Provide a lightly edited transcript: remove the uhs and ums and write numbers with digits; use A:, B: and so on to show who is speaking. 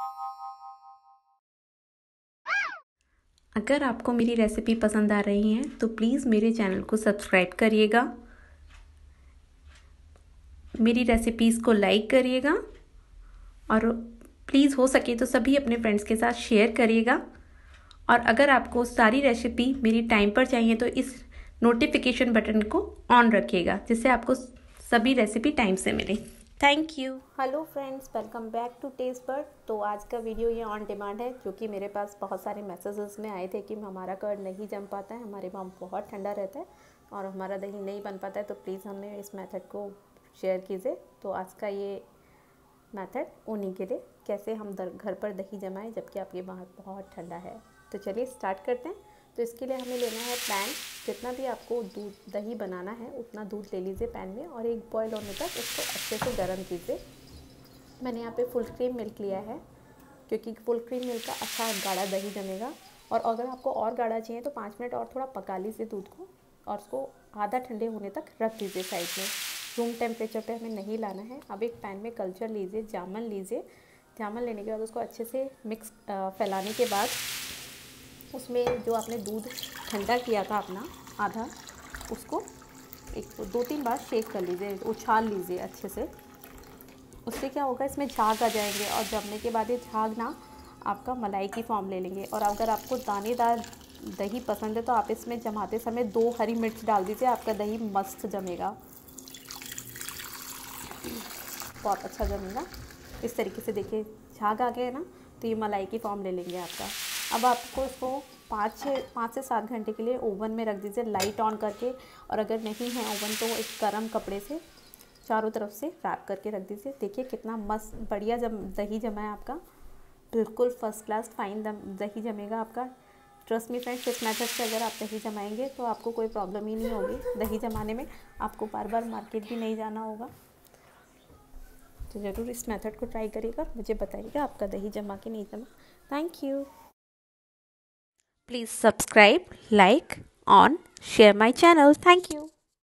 A: अगर आपको मेरी रेसिपी पसंद आ रही है तो प्लीज़ मेरे चैनल को सब्सक्राइब करिएगा, मेरी रेसिपीज़ को लाइक करिएगा और प्लीज़ हो सके तो सभी अपने फ्रेंड्स के साथ शेयर करिएगा। और अगर आपको सारी रेसिपी मेरी टाइम पर चाहिए तो इस नोटिफिकेशन बटन को ऑन रखिएगा, जिससे आपको सभी रेसिपी टाइम से मिले। Thank you. Hello friends, welcome back to taste bird. तो आज का वीडियो ये ऑन डिमांड है, क्योंकि मेरे पास बहुत सारे मैसेजेस में आए थे कि हमारा कर्ड नहीं जम पाता है, हमारे वहाँ बहुत ठंडा रहता है और हमारा दही नहीं बन पाता है, तो प्लीज़ हमें इस मेथड को शेयर कीजिए। तो आज का ये मेथड उन्हीं के लिए, कैसे हम घर पर दही जमाएं जबकि आपके बाहर बहुत ठंडा है। तो चलिए स्टार्ट करते हैं। तो इसके लिए हमें लेना है पैन। जितना भी आपको दूध दही बनाना है उतना दूध ले लीजिए पैन में, और एक बॉयल होने तक उसको अच्छे से गर्म कीजिए। मैंने यहाँ पे फुल क्रीम मिल्क लिया है, क्योंकि फुल क्रीम मिल्क का अच्छा गाढ़ा दही जमेगा। और अगर आपको और गाढ़ा चाहिए तो 5 मिनट और थोड़ा पका लीजिए दूध को, और उसको आधा ठंडे होने तक रख दीजिए साइड में। रूम टेम्परेचर पे हमें नहीं लाना है। अब एक पैन में कल्चर लीजिए, जामन लीजिए। जामन लेने के बाद उसको अच्छे से मिक्स फैलाने के बाद उसमें जो आपने दूध ठंडा किया था अपना आधा, उसको 2-3 बार शेक कर लीजिए, उछाल लीजिए अच्छे से। उससे क्या होगा, इसमें झाग आ जाएंगे और जमने के बाद ये झाग ना आपका मलाई की फॉर्म ले लेंगे। और अगर आपको दानेदार दही पसंद है तो आप इसमें जमाते समय 2 हरी मिर्च डाल दीजिए, आपका दही मस्त जमेगा, बहुत अच्छा जमेगा। इस तरीके से देखिए झाग आ गए ना, तो ये मलाई की फॉर्म ले लेंगे आपका। अब आपको इसको 5 से 7 घंटे के लिए ओवन में रख दीजिए, लाइट ऑन करके। और अगर नहीं है ओवन तो एक गर्म कपड़े से चारों तरफ से रैप करके रख दीजिए। देखिए कितना मस्त बढ़िया दही जमा है आपका, बिल्कुल फर्स्ट क्लास फाइन दही जमेगा आपका। ट्रस्ट मी फ्रेंड्स, इस मेथड से अगर आप दही जमाएंगे तो आपको कोई प्रॉब्लम ही नहीं होगी दही जमाने में। आपको बार बार मार्केट भी नहीं जाना होगा। तो ज़रूर इस मेथड को ट्राई करिएगा, मुझे बताइएगा आपका दही जमा कि नहीं जमा। Thank you. Please subscribe, like, and share my channel. Thank you.